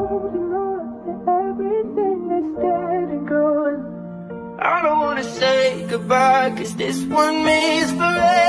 holding on to everything that's dead and gone. I don't wanna say goodbye, 'cause this one means forever.